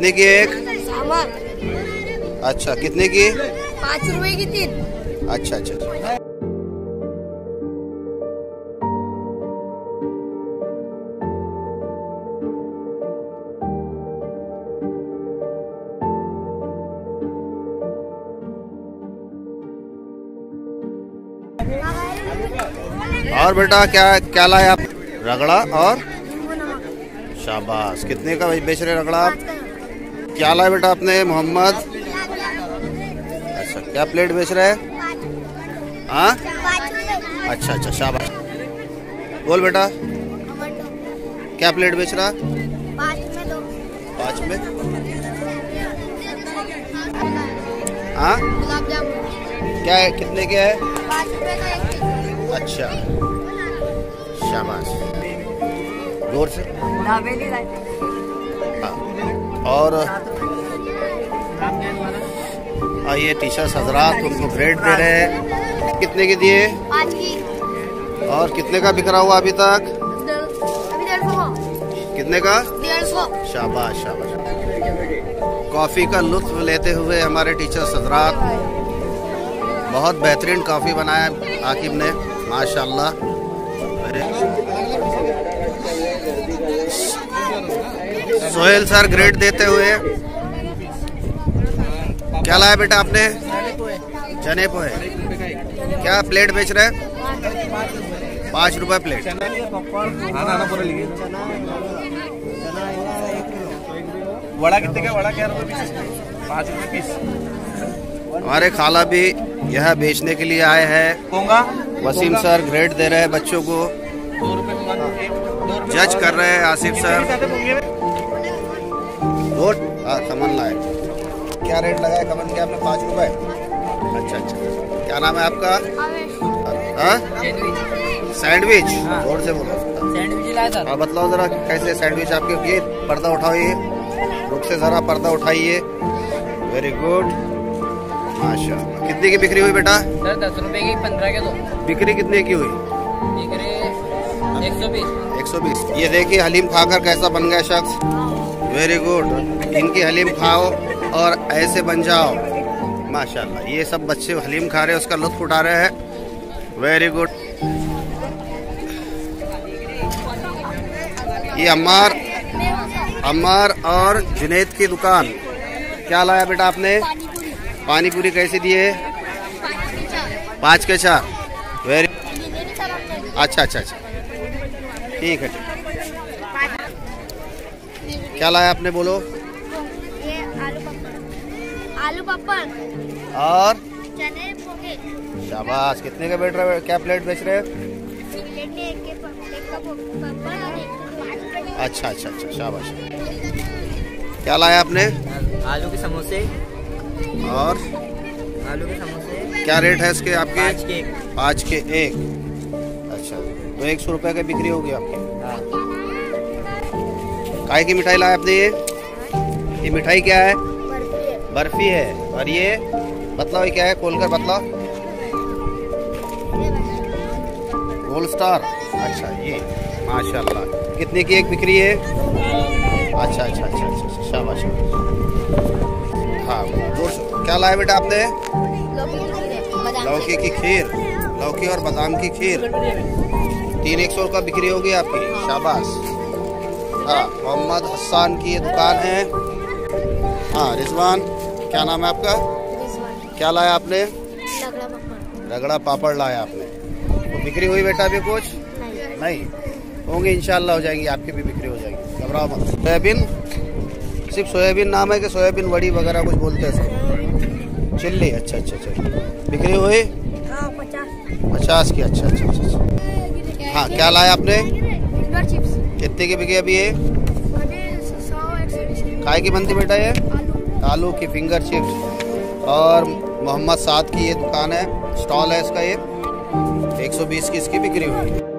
कितने की एक? अच्छा, कितने की? 5 रुपए की 3। अच्छा अच्छा अच्छा। और बेटा क्या क्या लाए आप? रगड़ा और शाबाश। कितने का बेच रहे रगड़ा आप? क्या लाए बेटा आपने मोहम्मद? अच्छा, क्या प्लेट बेच रहे हैं? हाँ, अच्छा अच्छा शाबाश। बोल बेटा, क्या प्लेट बेच रहा? 5 में। हाँ, क्या है, कितने के है? 5 रुपए का 1 पीस। अच्छा शाबाश, जोर से। हाँ, और ये टीचर्स हजरात उनको ब्रेड दे रहे हैं। कितने के दिए? 5 की। और कितने का बिक रहा हुआ अभी तक? अभी 150। कितने का? 150। शाबाश शाबाश। कॉफ़ी का लुत्फ लेते हुए हमारे टीचर्स हजरात, बहुत बेहतरीन कॉफ़ी बनाया आकिब ने, माशाल्लाह। सोहेल सर ग्रेड देते हुए। क्या लाया बेटा आपने? चने पोहे। क्या प्लेट बेच रहे हैं? 5 रुपए प्लेट। वड़ा कितने का? वड़ा क्या रुपए पीस? 5 रुपए पीस। हमारे खाला भी यह बेचने के लिए आए हैं। वसीम सर ग्रेड दे रहे हैं बच्चों को, जज कर रहे हैं आसिफ सर। खमन लाए। क्या रेट लगाए खमन के आपने? 5 रुपए। अच्छा अच्छा। क्या नाम है आपका? सैंडविच। जोर से बोलो। सैंडविच लाया था। बतलाओ जरा कैसे सैंडविच आपके? ये पर्दा उठाओ, ये रुक से जरा पर्दा उठाइए। वेरी गुड, माशाल्लाह। कितने की बिक्री हुई बेटा? सर 10 रुपए की 15 के 2। बिक्री कितने की हुई? बिक्री 120। 120। ये देखिए हलीम खाकर कैसा बन गया शख्स। Very good. इनकी हलीम खाओ और ऐसे बन जाओ, माशाल्लाह। ये सब बच्चे हलीम खा रहे हैं, उसका लुत्फ उठा रहे हैं। Very good. ये अम्मार और जुनैद की दुकान। क्या लाया बेटा आपने? पानी पूरी कैसे दिए? 5 के 4। वेरी अच्छा अच्छा अच्छा, ठीक है। क्या लाया आपने? बोलो। ये आलू पप्पड़ और चने पोहे। शाबाश। कितने का बेच रहे? क्या प्लेट बेच रहे हैं? प्लेट में एक का पप्पड़ और एक का। अच्छा अच्छा अच्छा शाबाश। क्या लाया आपने? आलू के समोसे। और आलू के समोसे क्या रेट है इसके आपके? 5 के 1। अच्छा, तो 100 रुपए की बिक्री होगी आपकी। काय की मिठाई लाया आपने? ये मिठाई क्या है? बर्फी है। और ये बतलाओ, ये क्या है? खोल कर बतलाओ। Gold star. अच्छा, ये माशाल्लाह। कितने की एक बिक्री है? अच्छा अच्छा अच्छा अच्छा, शाबाश। हाँ, क्या लाया बेटा आपने? लौकी की खीर। लौकी और बादाम की खीर। 3 100 का बिक्री होगी आपकी। शाबाश। हाँ, मोहम्मद हसन की ये दुकान है। हाँ, रिजवान। क्या नाम है आपका? क्या लाया आपने? रगड़ा पापड़ लाया आपने। तो बिक्री हुई बेटा अभी कुछ? नहीं होंगे, इंशाल्लाह हो जाएंगी, आपकी भी बिक्री हो जाएगी, घबराओ मत। सोयाबीन, सिर्फ सोयाबीन नाम है कि सोयाबीन वड़ी वगैरह कुछ बोलते हैं? चिल्ली। अच्छा अच्छा अच्छा। बिक्री हुई? 50 की। अच्छा अच्छा अच्छा। हाँ, क्या लाया आपने? कितने की बिकी अभी ये? काय की बनती बेटा ये? आलू की फिंगर चिप्स। और मोहम्मद साद की ये दुकान है, स्टॉल है इसका। ये 120 की इसकी बिक्री हुई।